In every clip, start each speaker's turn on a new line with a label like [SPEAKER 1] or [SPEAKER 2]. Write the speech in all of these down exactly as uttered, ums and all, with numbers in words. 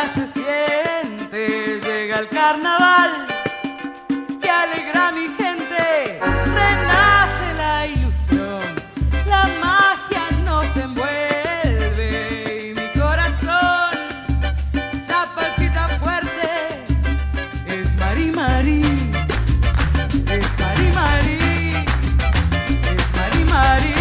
[SPEAKER 1] se siente, llega el carnaval que alegra a mi gente, renace la ilusión, la magia nos envuelve y mi corazón ya palpita fuerte, es Mari Mari, es Mari Mari, es Mari Mari.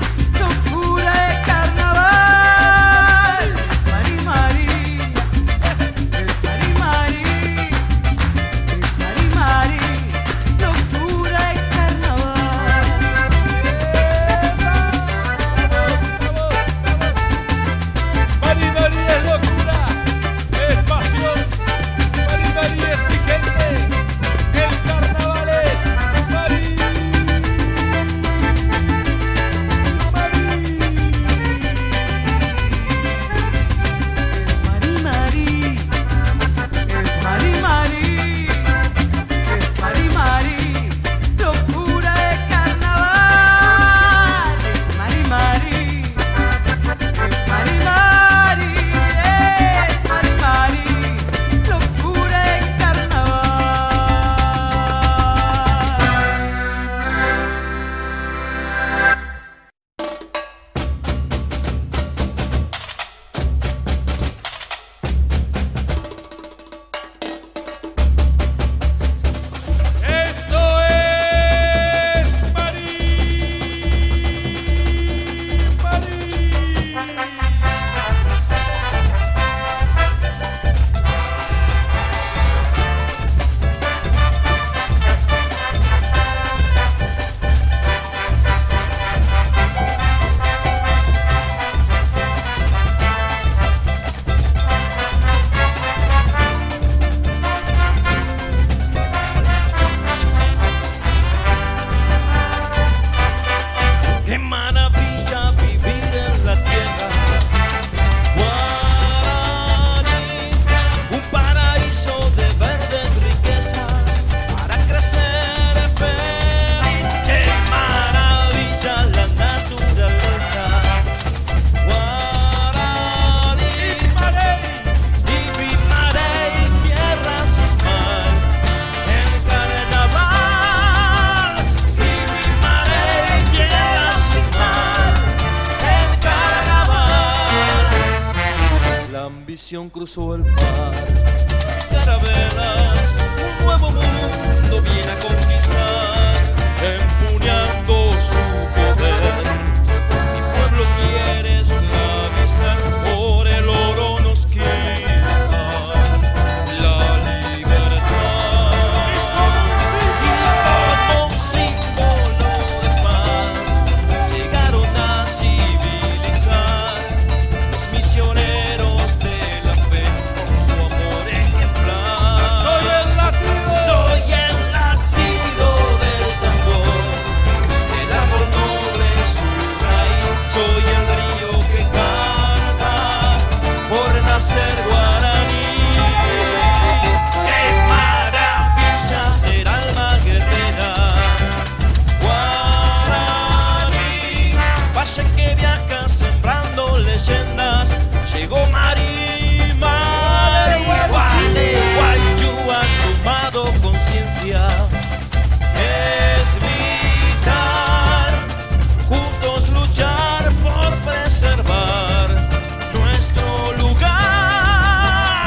[SPEAKER 2] Cruzó el mar, carabelas, un nuevo mundo viene a conquistar, empuñando su poder. Mi pueblo quiere esclavizar, por el oro nos quitan la libertad. Y como un símbolo de paz, llegaron a civilizar los misioneros. Ser guaraní, qué maravilla ser alma guerrera. Guaraní, vaya que viaja sembrando leyendas. Llegó Mari Mari, Guayú ha tomado conciencia. Es vital juntos luchar por preservar nuestro lugar.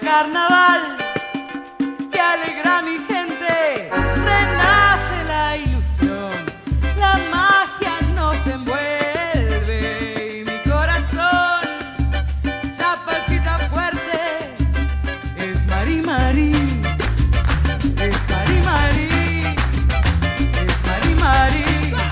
[SPEAKER 1] carnaval que alegra a mi gente, renace la ilusión, la magia nos envuelve y mi corazón ya palpita fuerte. Es Mari Mari, es Mari Mari, es Mari Mari.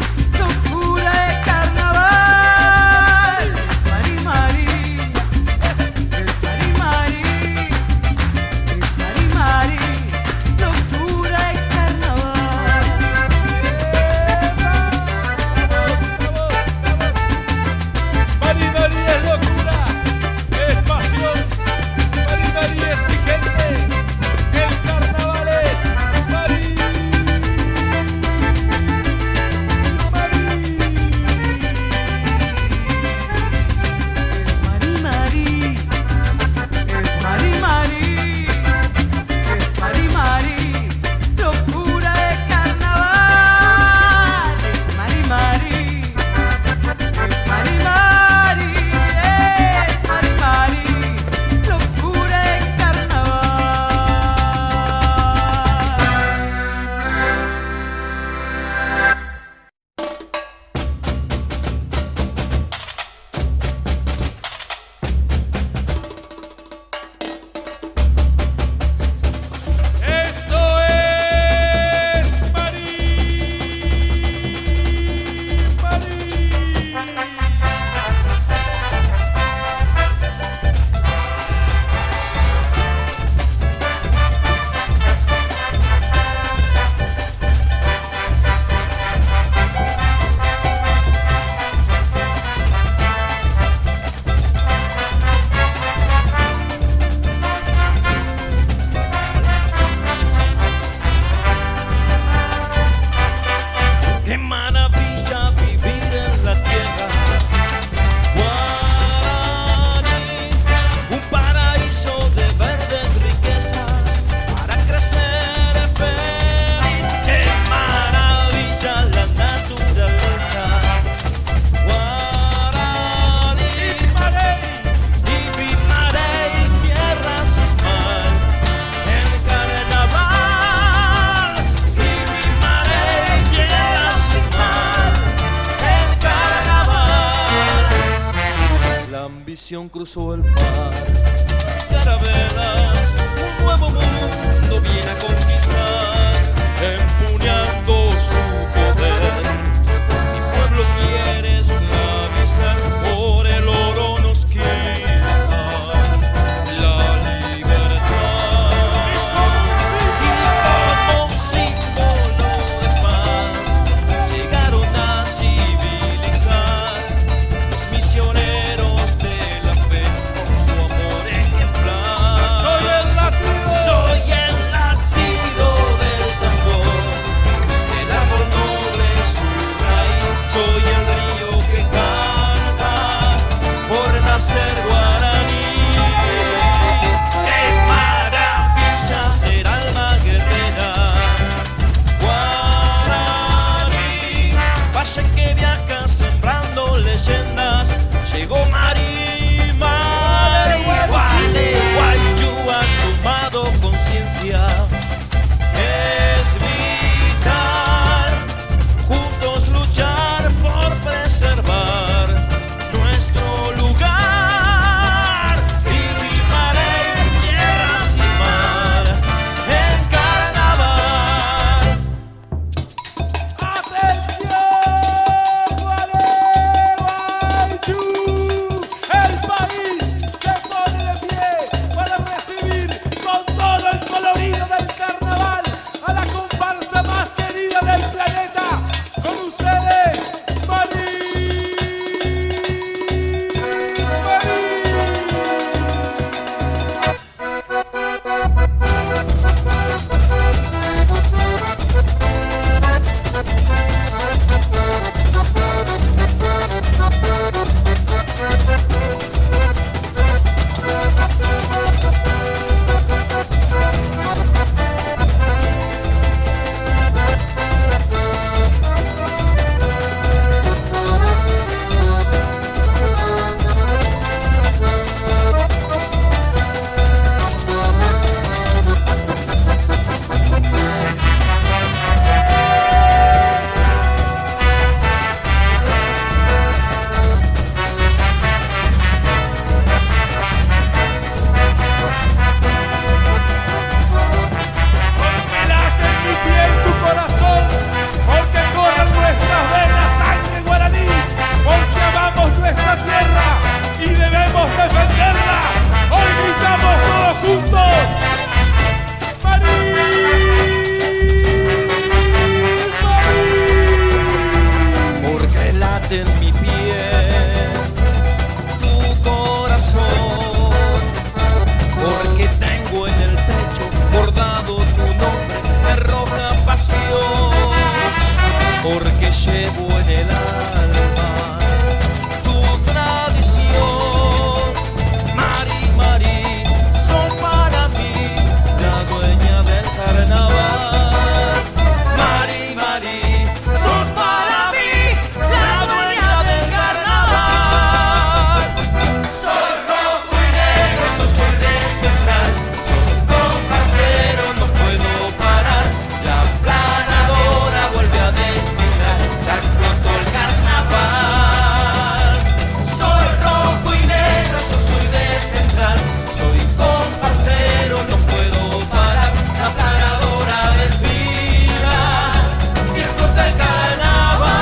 [SPEAKER 2] Cruzó el mar, carabelas, un nuevo mundo viene a conquistar, empuñando su poder. Mi pueblo quiere esclavizar, por el oro nos quita la libertad. Y como un símbolo de paz, llegaron a civilizar los misioneros. Soy el que llevo en el alma. Tu tradición, Mari, Mari, sos para mí la dueña del carnaval. Mari, Mari, sos para mí la dueña del carnaval. Soy rojo y negro, sos el de central. Soy comparsero, no puedo parar. La planadora vuelve a desfilar, ya explotó el carnaval. Soy rojo y negro, yo soy de central. Soy comparsero, no puedo parar. La planadora desfila y explota el carnaval.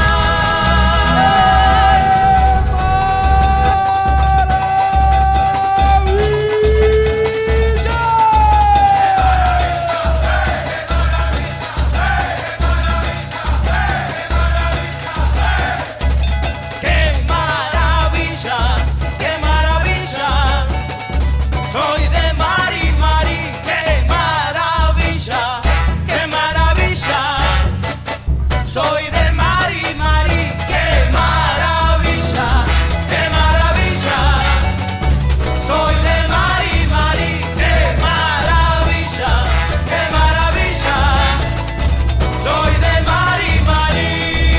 [SPEAKER 2] ¡Qué maravilla! ¡Qué maravilla! Soy de Mari, Mari, qué maravilla, qué maravilla. Soy de Mari, Mari, qué maravilla, qué maravilla. Soy de Mari, Mari, qué maravilla, qué maravilla. Soy de Mari, Mari.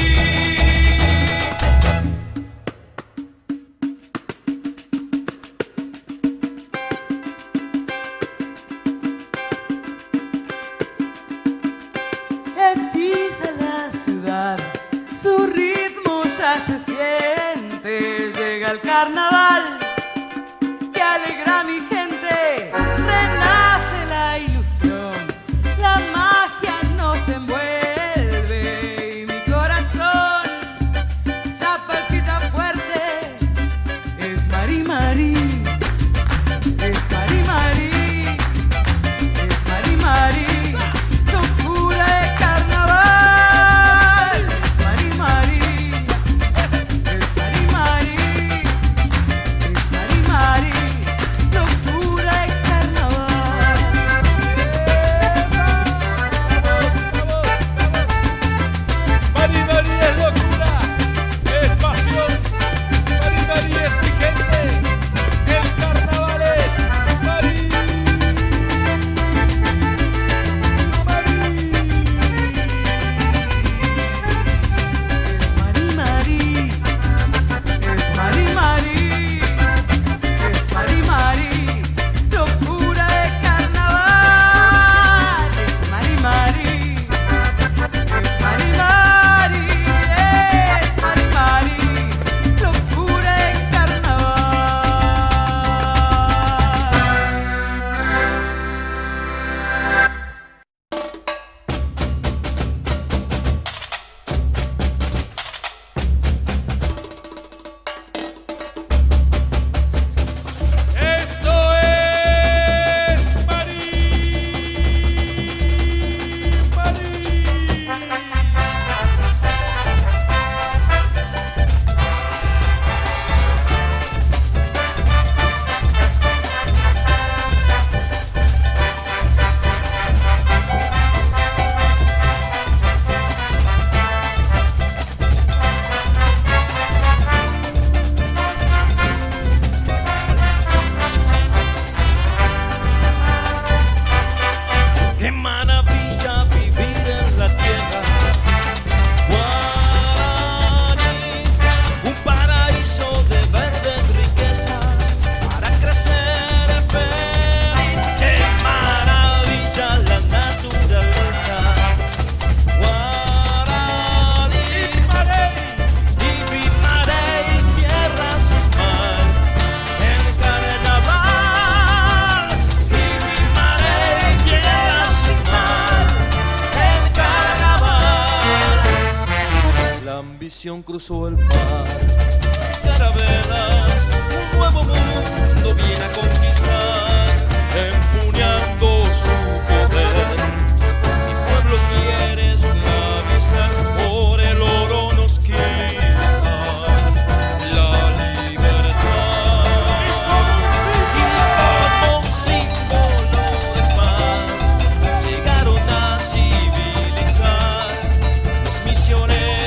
[SPEAKER 1] Hechiza la ciudad, su ritmo ya se siente. Llega el carnaval que alegra a mi gente. Renace la ilusión, la magia nos envuelve y mi corazón ya palpita fuerte. Es Mari, Mari, es Mari, Mari, es Mari, Mari. Locura de carnaval. Es Mari, Mari, es Mari, Mari, es Mari, Mari. Locura de carnaval.
[SPEAKER 3] Mari, Mari es locura, es pasión. Mari, Mari es mi gente. El carnaval es Mari. Mari.
[SPEAKER 1] Es Mari, Mari, es Mari, Mari, es Mari, Mari. Locura de carnaval. Es Mari, Mari, es Mari, Mari, es Mari, Mari. Locura de
[SPEAKER 3] Esto es Mari. Mari.
[SPEAKER 2] Qué maravilla vivir en la tierra guaraní, un paraíso de verdes riquezas para crecer feliz. Qué maravilla la naturaleza guaraní. Y Pimarey, tierra sin mar, el carnaval. Y Pimarey, tierra sin mar, el carnaval. La ambición cruzó el mar, carabelas, un nuevo mundo viene a conquistar, empuñando su poder. Mi pueblo quiere esclavizar, por el oro nos quitan la libertad. Y como un símbolo de paz llegaron a civilizar los misioneros.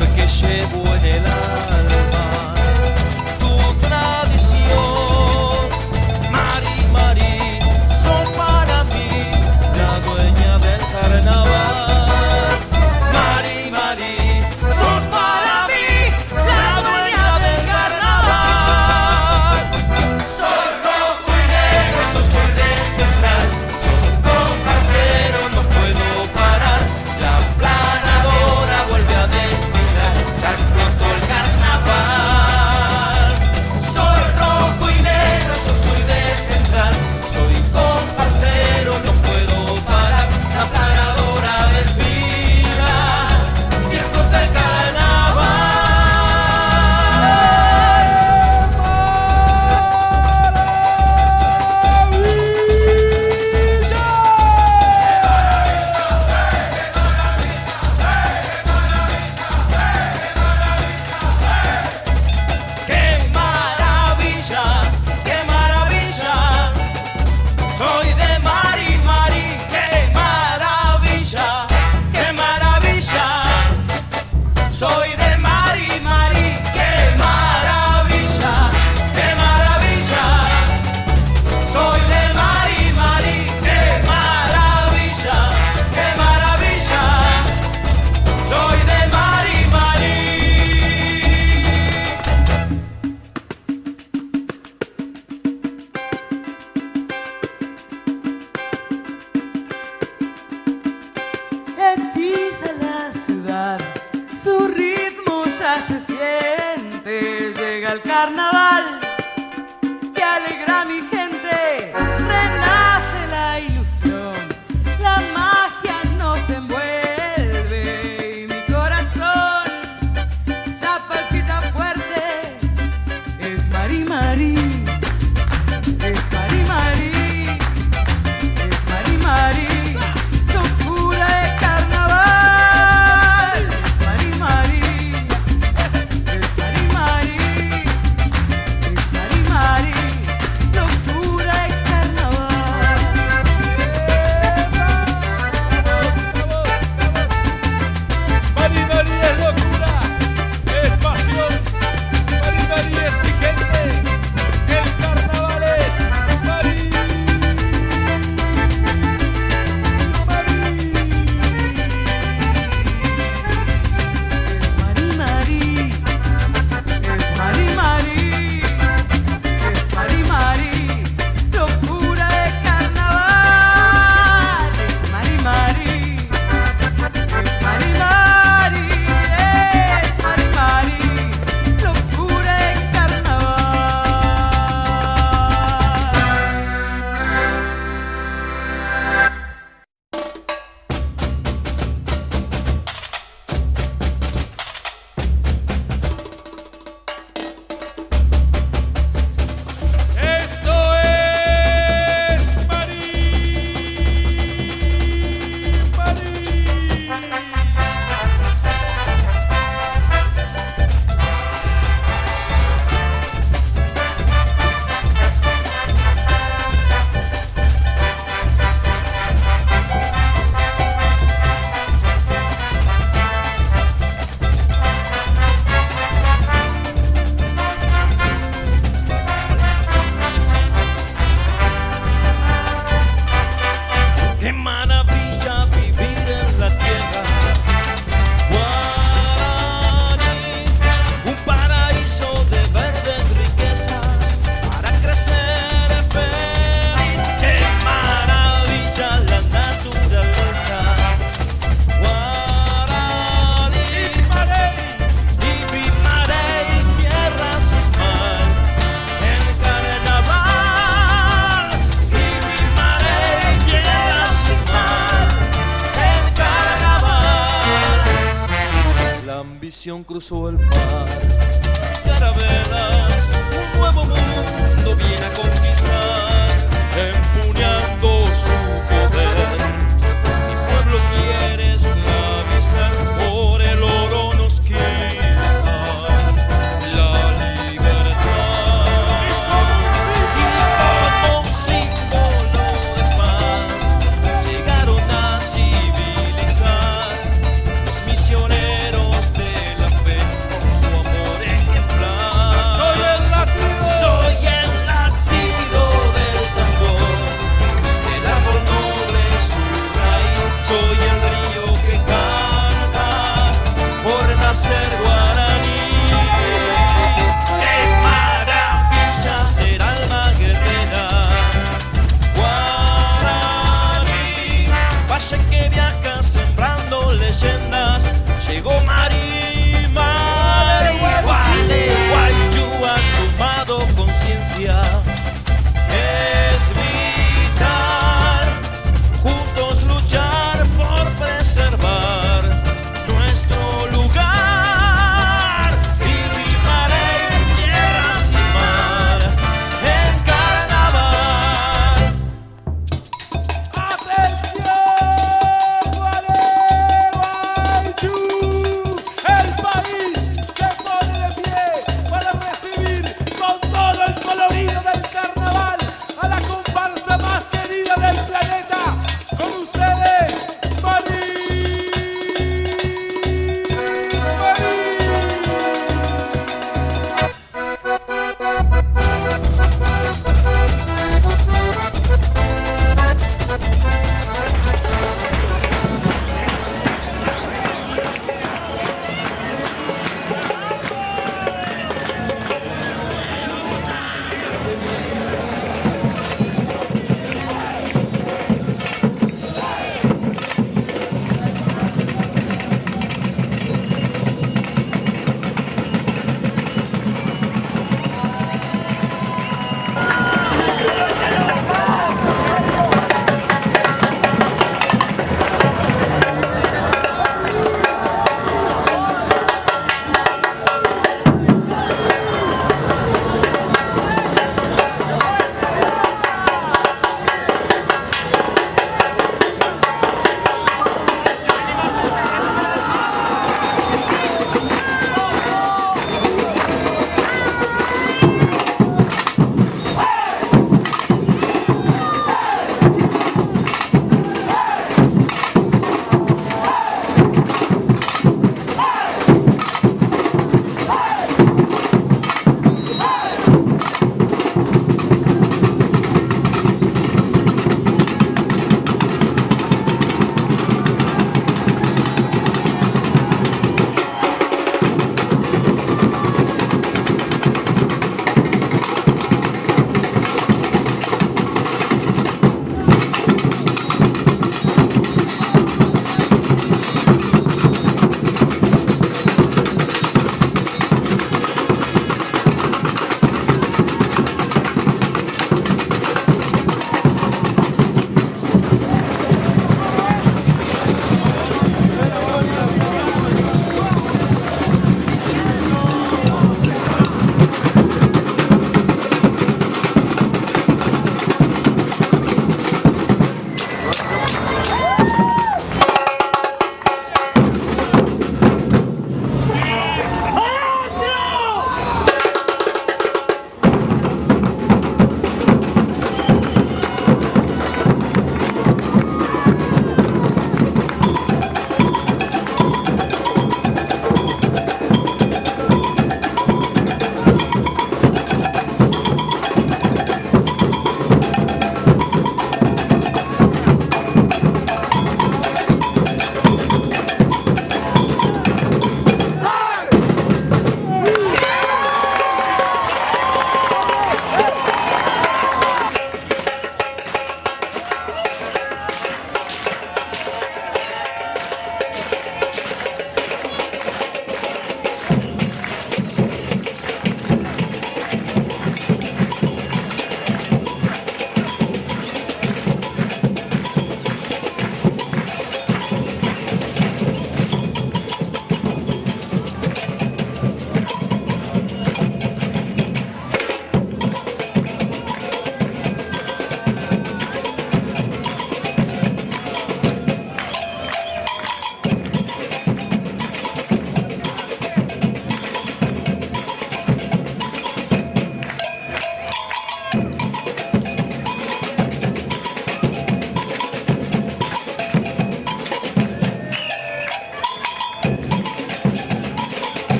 [SPEAKER 2] porque llevo en el alma tu tradición. Mari, Mari, sos para mí la dueña del carnaval. Mari, Mari, sos para mí la dueña del carnaval. Soy rojo y negro, yo soy de Central, soy comparsero, no puedo parar. La planadora vuelve a desfilar, ya explotó el carnaval. Soy rojo y negro, yo soy de Central, soy comparsero, no puedo parar. La planadora desfila y explota el carnaval. ¡Qué maravilla! ¡Qué maravilla! Soy de Mari, Mari, qué maravilla, qué maravilla. Soy de Mari, Mari, qué maravilla, qué maravilla. Soy de Mari, Mari, qué maravilla, qué maravilla. Soy de Mari, Mari.
[SPEAKER 1] Hechiza la ciudad, su ritmo ya se siente. Llega el carnaval que alegra a mi gente. Renace la ilusión, la magia nos envuelve y mi corazón ya palpita fuerte. Es Mari, Mari, es Mari, Mari, es Mari, Mari. Locura de carnaval. Es Mari, Mari, es Mari, Mari, es Mari, Mari. Locura de carnaval.
[SPEAKER 3] Mari, Mari es locura, es pasión. Mari, Mari es mi gente. El carnaval es Mari. Mari.
[SPEAKER 1] Es Mari, Mari, es Mari, Mari, es Mari, Mari. Locura de carnaval. Es Mari, Mari, es Mari, Mari, es Mari, Mari. Locura de
[SPEAKER 3] Esto es Mari. Mari.
[SPEAKER 2] Qué maravilla vivir en la tierra guaraní, un paraíso de verdes riquezas para crecer feliz. Qué maravilla la naturaleza guaraní. Y Pimarey, tierra sin mar, en carnaval. Y Pimarey, tierra sin mar, en carnaval. La ambición cruzó el mar, carabelas, un nuevo mundo viene a conquistar, empuñando